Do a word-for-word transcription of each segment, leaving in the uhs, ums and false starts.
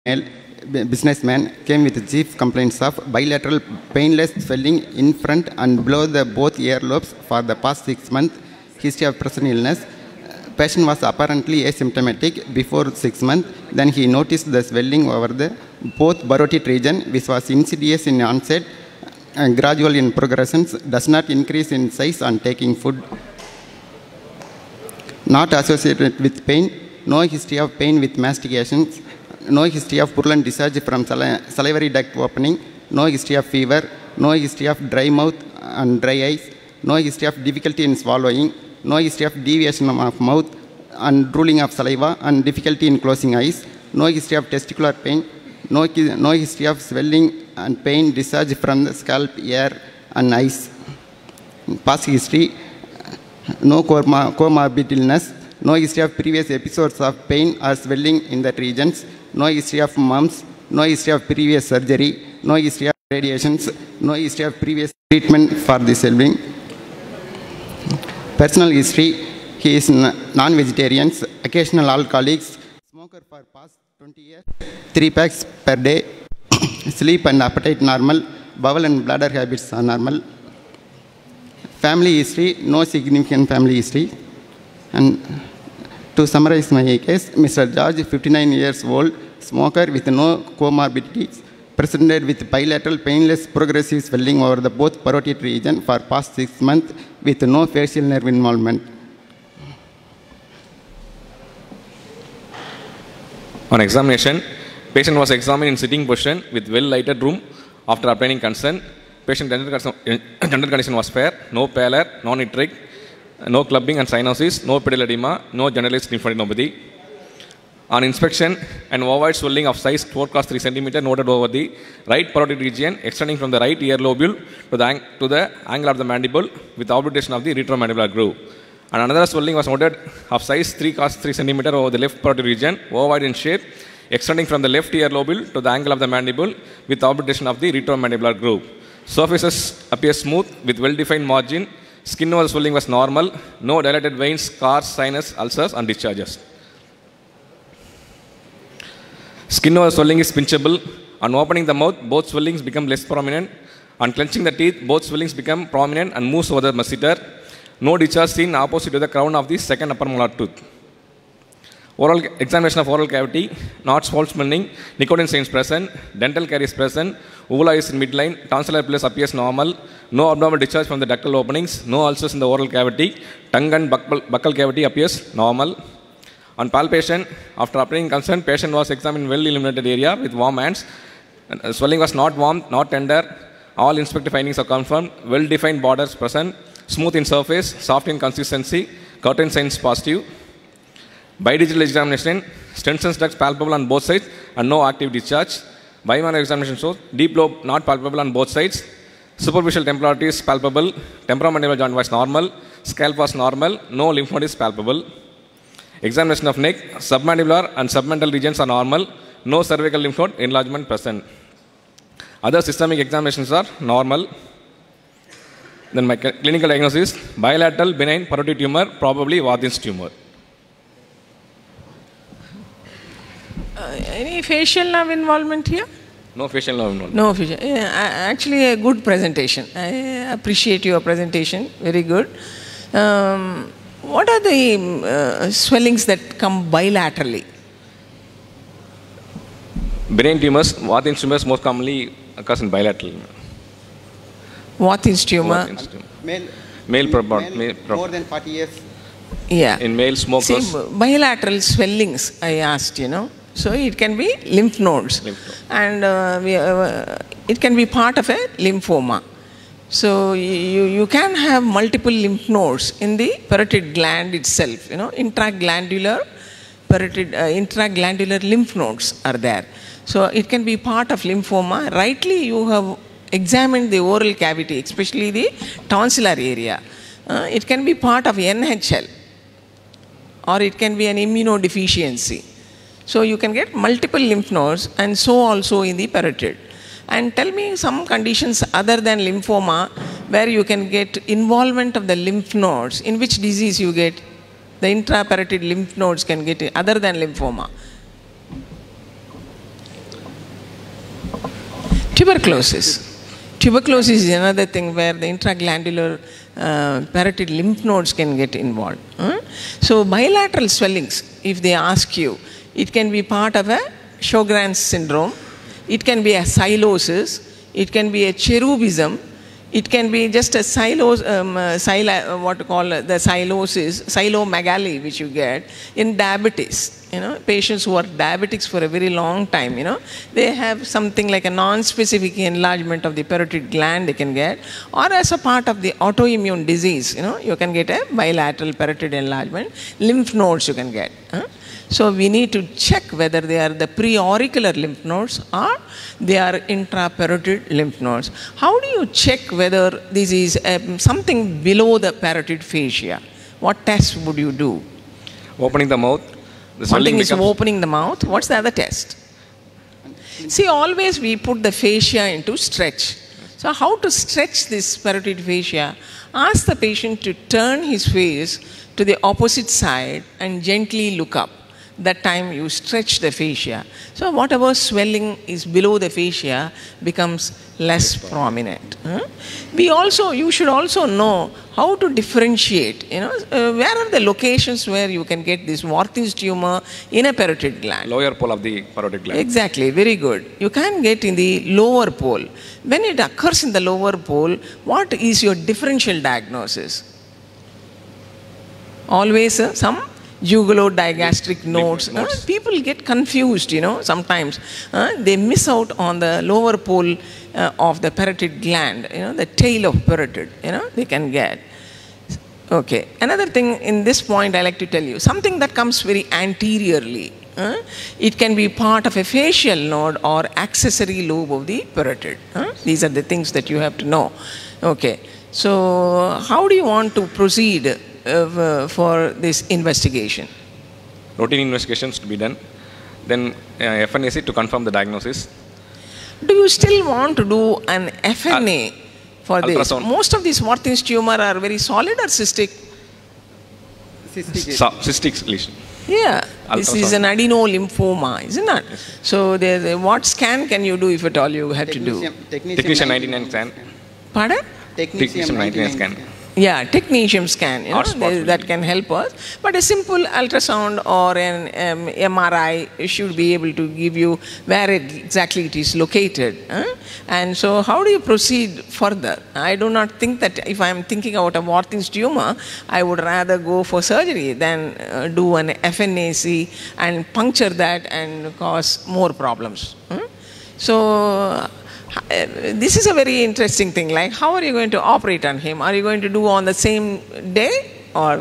male businessman came with chief complaints of bilateral painless swelling in front and below the both earlobes for the past six months. History of present illness. Patient was apparently asymptomatic before six months. Then he noticed the swelling over the both parotid region, which was insidious in onset and gradual in progression, does not increase in size on taking food. Not associated with pain. No history of pain with mastications. No history of purulent discharge from salivary duct opening. No history of fever. No history of dry mouth and dry eyes. No history of difficulty in swallowing. No history of deviation of mouth and drooling of saliva and difficulty in closing eyes. No history of testicular pain. No, no history of swelling and pain discharge from the scalp, ear and eyes. Past history. No comorbid illness. No history of previous episodes of pain or swelling in that regions. No history of mumps. No history of previous surgery. No history of radiations. No history of previous treatment for the swelling. Personal history. He is non-vegetarian, occasional alcoholics, smoker for past twenty years, three packs per day, sleep and appetite normal, bowel and bladder habits are normal. Family history, no significant family history. And to summarize my case, Mister George, fifty-nine years old, smoker with no comorbidities, presented with bilateral painless progressive swelling over the both parotid region for past six months with no facial nerve involvement. On examination, patient was examined in sitting position with well-lighted room. After obtaining consent, patient general condition was fair, no pallor, non-nitric, no clubbing and cyanosis, no pedal edema, no generalized lymphadenopathy. On inspection, an ovoid swelling of size four cross three centimeters noted over the right parotid region, extending from the right ear lobule to the, to the angle of the mandible with obliteration of the retromandibular groove. And another swelling was noted of size three cross three centimeters over the left parotid region, ovoid in shape, extending from the left ear lobule to the angle of the mandible with obliteration of the retromandibular groove. Surfaces appear smooth with well-defined margin. Skin over the swelling was normal. No dilated veins, scars, sinus, ulcers, and discharges. Skin over the swelling is pinchable. On opening the mouth, both swellings become less prominent. On clenching the teeth, both swellings become prominent and moves over the masseter. No discharge seen opposite to the crown of the second upper molar tooth. Oral examination of oral cavity, not fault smelling, nicotine stains present, dental caries present, uvula is in midline, tonsillar pilus appears normal, no abnormal discharge from the ductal openings, no ulcers in the oral cavity, tongue and buccal, buccal cavity appears normal. On palpation, after obtaining consent, patient was examined in well-illuminated area with warm hands. Swelling was not warm, not tender. All inspective findings are confirmed. Well-defined borders present, smooth in surface, soft in consistency, curtain signs positive. Bidigital examination, Stensen's ducts palpable on both sides and no active discharge. Bimanual examination shows deep lobe not palpable on both sides. Superficial temporal artery is palpable. Temporomandibular joint was normal. Scalp was normal. No lymph node is palpable. Examination of neck, submandibular and submental regions are normal. No cervical lymph node enlargement present. Other systemic examinations are normal. Then my clinical diagnosis, bilateral benign parotid tumor, probably Warthin's tumor. Uh, any facial nerve involvement here? No facial nerve involvement. No facial. Yeah, actually, a good presentation. I appreciate your presentation. Very good. Um, what are the uh, swellings that come bilaterally? Benign tumors, Warthin's tumors most commonly occurs in bilateral. Warthin's tumor. Warthin's tumor. Male, male, proper, male, male proper. more than forty years. Yeah. In male smokers. See, bilateral swellings, I asked, you know. So it can be lymph nodes. Lymph node. And uh, we, uh, it can be part of a lymphoma. So you, you can have multiple lymph nodes in the parotid gland itself, you know, intraglandular, parotid, uh, intraglandular lymph nodes are there. So it can be part of lymphoma. Rightly, you have examined the oral cavity, especially the tonsillar area. Uh, it can be part of N H L, or it can be an immunodeficiency. So you can get multiple lymph nodes, and so also in the parotid. And tell me some conditions other than lymphoma where you can get involvement of the lymph nodes. In which disease you get the intraparotid lymph nodes can get it, other than lymphoma? Tuberculosis. Tuberculosis is another thing where the intraglandular uh, parotid lymph nodes can get involved. Huh? So bilateral swellings, if they ask you, it can be part of a Sjogren's syndrome, it can be a silosis, it can be a cherubism, it can be just a silos, um, uh, silo, uh, what to call uh, the silosis, silomegaly, which you get in diabetes. You know, patients who are diabetics for a very long time, you know, they have something like a non-specific enlargement of the parotid gland they can get, or as a part of the autoimmune disease, you know, you can get a bilateral parotid enlargement, lymph nodes you can get. Huh? So we need to check whether they are the preauricular lymph nodes or they are intraparotid lymph nodes. How do you check whether this is um, something below the parotid fascia? What test would you do? Opening the mouth. The One thing is becomes opening the mouth. What's the other test? See, always we put the fascia into stretch. So how to stretch this parotid fascia? Ask the patient to turn his face to the opposite side and gently look up. That time you stretch the fascia. So whatever swelling is below the fascia becomes less prominent. Huh? We also, you should also know how to differentiate, you know, uh, where are the locations where you can get this Warthin's tumor in a parotid gland. Lower pole of the parotid gland. Exactly, very good. You can get in the lower pole. When it occurs in the lower pole, what is your differential diagnosis? Always uh, some jugulodigastric nodes. Uh, people get confused, you know, sometimes. Uh, they miss out on the lower pole uh, of the parotid gland, you know, the tail of parotid, you know, they can get. Okay. Another thing in this point I like to tell you, something that comes very anteriorly. Uh, it can be part of a facial node or accessory lobe of the parotid. Uh, these are the things that you have to know. Okay. So how do you want to proceed uh, for this investigation? Routine investigations to be done. Then uh, F N A C to confirm the diagnosis. Do you still want to do an F N A uh, for this? Ultrasound. Most of these Warthin's tumor are very solid or cystic? Cystic. So, cystic lesion. Yeah, this Ultrasound. is an adenolymphoma, isn't it? Yes. So the, the, what scan can you do if at all you have to do? Technician, Technician ninety-nine scan. Pardon? Technician ninety-nine scan. Yeah, technetium scan, you know, they, that can help us. But a simple ultrasound or an um, M R I should be able to give you where it, exactly it is located. Huh? And so how do you proceed further? I do not think that if I am thinking about a Warthin's tumor, I would rather go for surgery than uh, do an F N A C and puncture that and cause more problems. Huh? So Uh, this is a very interesting thing. Like, how are you going to operate on him? Are you going to do on the same day, or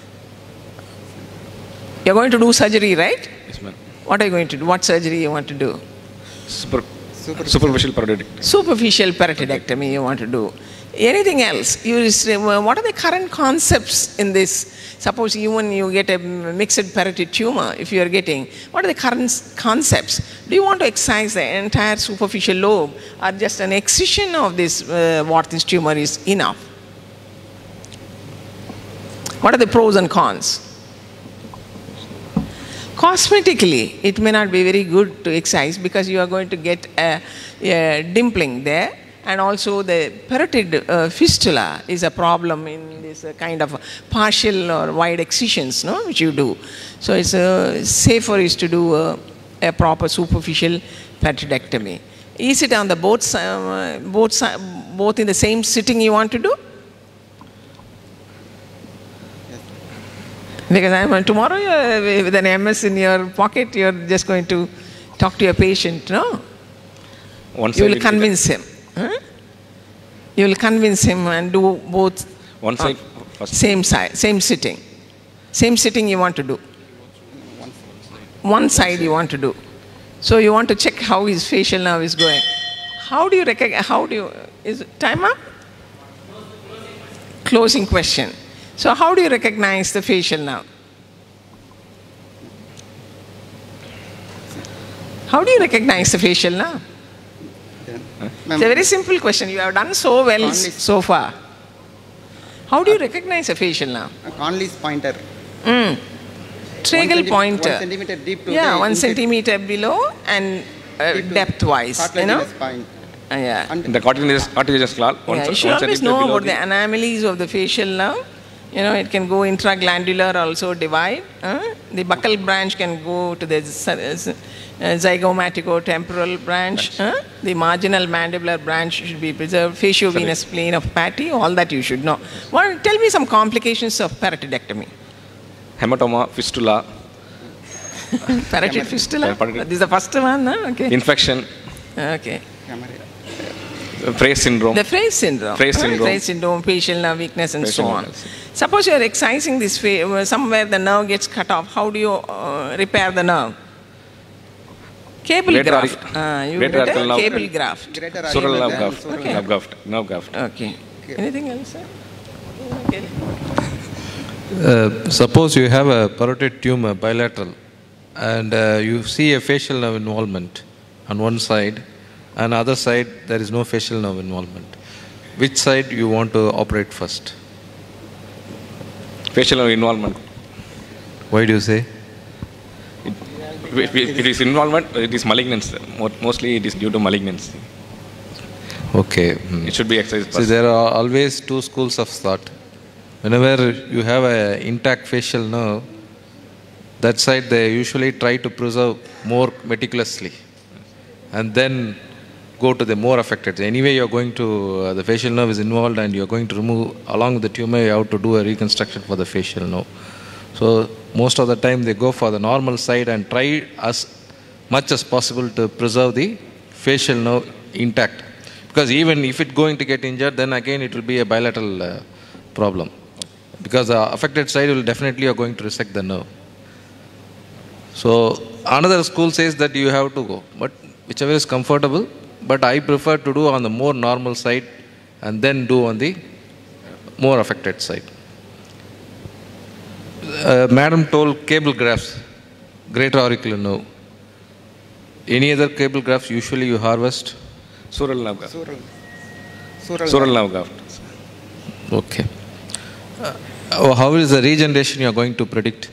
you're going to do surgery, right? Yes, ma'am. What are you going to do? What surgery you want to do? Super, superficial parotidectomy. Superficial parotidectomy you want to do. Anything else? You, what are the current concepts in this? Suppose even you get a mixed parotid tumor, if you are getting, what are the current concepts? Do you want to excise the entire superficial lobe, or just an excision of this uh, Warthin's tumor is enough? What are the pros and cons? Cosmetically, it may not be very good to excise because you are going to get a, a dimpling there. And also the parotid uh, fistula is a problem in this uh, kind of partial or wide excisions, no, which you do. So it's uh, safer is to do uh, a proper superficial parotidectomy. Is it on the both uh, both both in the same sitting you want to do? Yes. Because I'm uh, tomorrow you're, with an M S in your pocket, you're just going to talk to your patient, no? Once you will convince him. Huh? You will convince him and do both. One side, uh, same side, same sitting. Same sitting you want to do. One side you want to do. So you want to check how his facial nerve is going. How do you recognize? How do you? Is it time up? Closing question. So how do you recognize the facial nerve? How do you recognize the facial nerve? It's a very simple question. You have done so well Conley's so far. How do you recognize a facial nerve? Conley's pointer. Mm. Tragal one pointer. One centimeter deep to yeah, the one inside. centimeter below and uh, depth-wise, you know. Cartilaginous spine. Uh, yeah. In the cartilaginous, cartilaginous claw, one, Yeah, ce- you should one always centimeter know below about the the anomalies of the facial nerve. You know, it can go intraglandular, also divide. Uh, the buccal branch can go to the z- uh, zygomatico-temporal branch. Uh, the marginal mandibular branch should be preserved. Faciovenous plane of Patty, all that you should know. Well, tell me some complications of parotidectomy. hematoma, fistula, Parotid fistula? Yeah, parotid- This is the first one, huh? Okay. infection, Okay. Frey syndrome. The Frey syndrome. Frey syndrome. Frey syndrome, facial nerve weakness, and so Facial on. nerve. Suppose you are excising this fa- somewhere the nerve gets cut off. How do you uh, repair the nerve? Cable Greater graft. artery- Uh, you greater get a arterial nerve. cable graft. Greater Sural areolar nerve than graft. sural Okay. Nerve graft. Nerve graft. Okay. Anything else, sir? Okay. Uh, suppose you have a parotid tumor bilateral and uh, you see a facial nerve involvement on one side and other side there is no facial nerve involvement. Which side you want to operate first? Facial nerve involvement. Why do you say? If it is involvement, it is malignancy. Mo- Mostly it is due to malignancy. Okay. Hmm. It should be excised See, first. there are always two schools of thought. Whenever you have an intact facial nerve, that side they usually try to preserve more meticulously and then go to the more affected. Anyway, you're going to, uh, the facial nerve is involved and you're going to remove, along with the tumor, you have to do a reconstruction for the facial nerve. So, most of the time they go for the normal side and try as much as possible to preserve the facial nerve intact. Because even if it's going to get injured, then again it will be a bilateral uh, problem. Because the affected side will definitely are going to resect the nerve. So another school says that you have to go, but whichever is comfortable. But I prefer to do on the more normal side and then do on the more affected side. Uh, Madam told cable grafts, greater auricular nerve. Any other cable grafts usually you harvest? Sural nerve graft. Sural. Sural. Sural nerve graft. Okay. Uh, oh, how is the regeneration you are going to predict?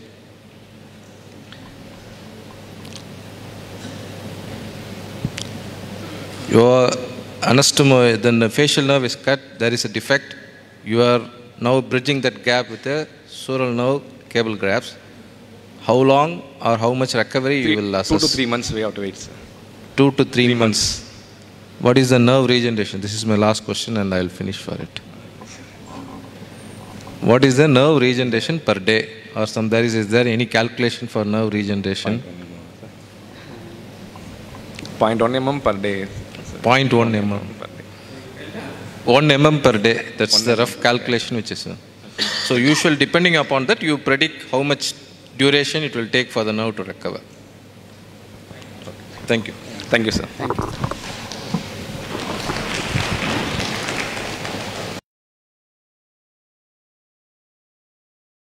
Your anastomo, then the facial nerve is cut, there is a defect. You are now bridging that gap with the sural nerve cable grafts. How long or how much recovery Three- you will assess? Two to three months we have to wait, sir. Two to three, months. What is the nerve regeneration? This is my last question and I will finish for it. What is the nerve regeneration per day? Or some there is, is there any calculation for nerve regeneration? zero point one millimeter per day. zero point one millimeter. Per day. one millimeter per day. That's the rough calculation which is. uh, So usual, depending upon that, you predict how much duration it will take for the nerve to recover. Thank you. Thank you, sir. Thank you.